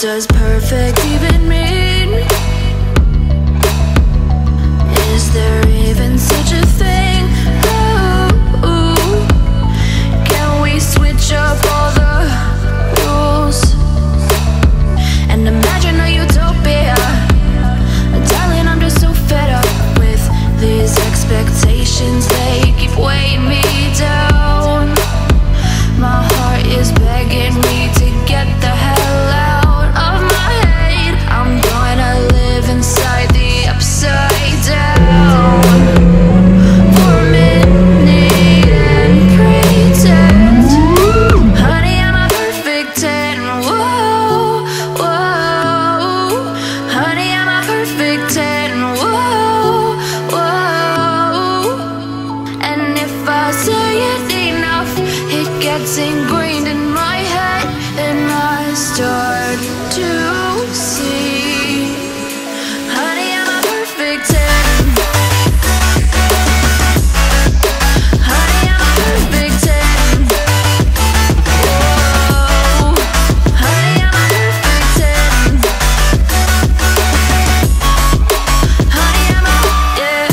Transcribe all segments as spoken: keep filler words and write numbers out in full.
does perfect even mean? Is there even such a thing? Ooh, can we switch up all the rules and imagine a utopia? Darling, I'm just so fed up with these expectations. They keep weighing me down. My heart is begging me to get the hell out of my head. I'm gonna live inside the upside down for a minute and pretend, honey, I'm a perfect ten. Whoa, whoa, honey, I'm a perfect ten. Whoa, whoa, and if I say it enough, it gets ingrained in my head, and I start to see, honey, I'm a perfect ten. Honey, I'm a perfect ten. Whoa, honey, I'm a perfect ten. Honey, I'm a, yeah.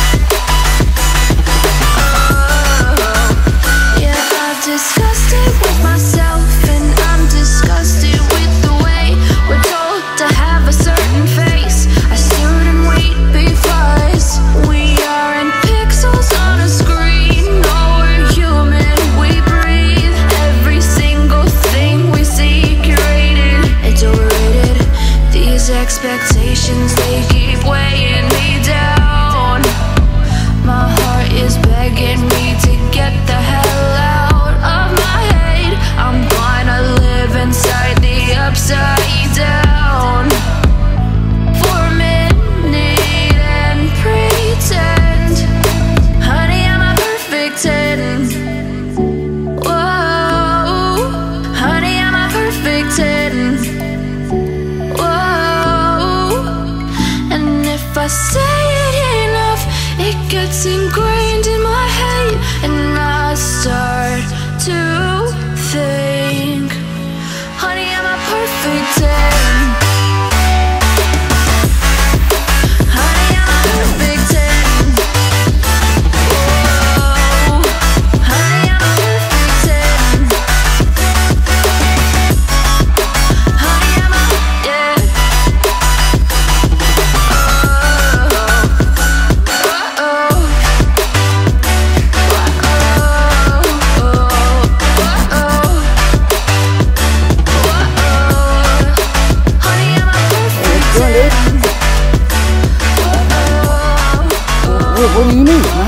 Oh, yeah, I've discussed it with myself, and I'm disgusted with the way we're told to have a certain face, a certain weight, because we aren't pixels on a screen. No, we're human, we breathe. Every single thing we see curated, it's overrated. These expectations, they keep weighing me down. My heart is begging me to get the hell out of my head. I'm gonna live inside the upside down for a minute and pretend, honey, I'm a perfect ten. Whoa, honey, I'm a perfect ten. Whoa, and if I say it enough, it gets ingrained in my head, and I start to think, honey, I'm a perfect ten. Honey, I'm a perfect ten. Whoa, honey, I'm a perfect ten. Honey, I'm a, yeah. Oh, oh, What do you mean?